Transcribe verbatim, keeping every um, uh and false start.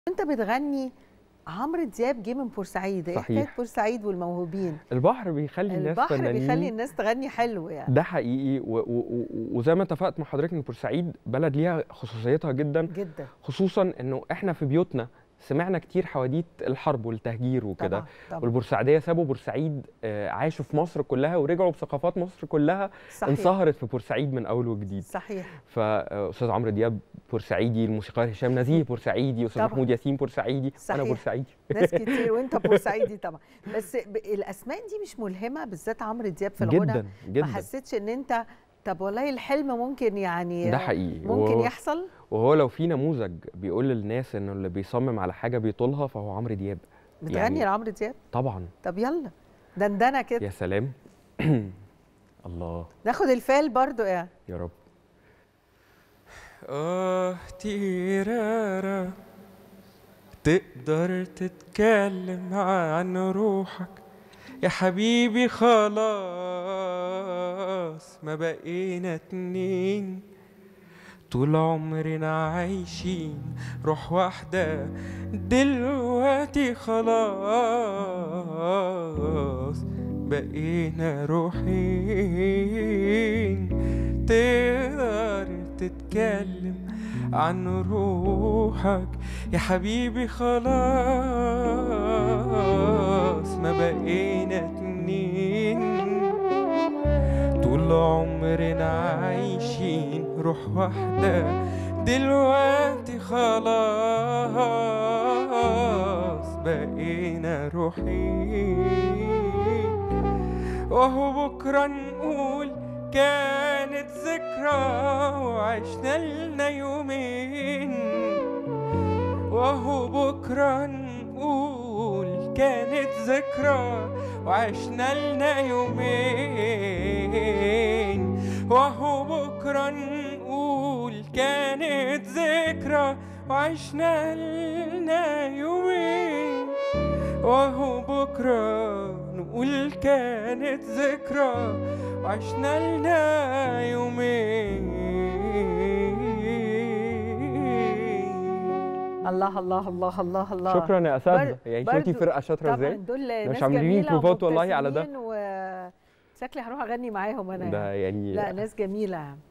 أنت بتغني عمرو دياب جه من بورسعيد، إيه حكاية صحيح. بورسعيد والموهوبين؟ البحر بيخلّي الناس البحر فنانين. بيخلّي الناس تغني حلو يعني. ده حقيقي و و و وزي ما اتفقت مع حضرتك إن بورسعيد بلد ليها خصوصيتها جدًا، جدًا. خصوصًا إنه إحنا في بيوتنا سمعنا كتير حواديت الحرب والتهجير وكده، طبعًا، طبعًا. والبورسعيدية سابوا بورسعيد آآ عاشوا في مصر كلها ورجعوا بثقافات مصر كلها صحيح. انصهرت في بورسعيد من أول وجديد. صحيح. فأستاذ عمرو دياب بورسعيدي، الموسيقار هشام نزيه بورسعيدي، أستاذ طبعًا. محمود ياسين بورسعيدي، وأنا صحيح. بورسعيدي. ناس كتير وأنت بورسعيدي طبعًا، بس ب الأسماء دي مش ملهمة بالذات عمرو دياب في الغنا؟ جدًا، جدًا. ما حسيتش إن أنت طب والله الحلم ممكن يعني ده حقيقي. ممكن وهو يحصل؟ وهو لو في نموذج بيقول للناس إنه اللي بيصمم على حاجة بيطولها فهو عمرو دياب. بتغني يعني لعمرو دياب؟ طبعًا. طب يالّا دندنة كده. يا سلام! الله! ناخد الفال برضه يعني. يا رب. آه تيرارا تقدر تتكلم عن روحك يا حبيبي، خلاص ما بقينا اتنين، طول عمرنا عايشين روح واحدة، دلوقتي خلاص بقينا روحين. تقدر تتكلم عن روحك يا حبيبي، خلاص ما بقينا اتنين، طول عمرنا عايشين روح واحدة، دلوقتي خلاص بقينا روحين. وهو بكرة نقول كانت ذكرى وعشنا لنا يومين، وهو بكرة نقول كانت ذكرى وعشنا لنا يومين، وهو بكرة نقول كانت ذكرى وعشنا لنا يومين، وهو بكرة نقول كانت ذكرى وعشنا لنا يومين. الله الله الله الله الله. شكرًا يا أساتذة، يعني شُفتِ فرقة شاطرة إزاي؟ طبعًا دول مش ناس عاملين جميلة بروفات والله على ده. ومبتسمين وشكلي هاروح أغني معاهم أنا ده يعني. يعني لا ناس جميلة.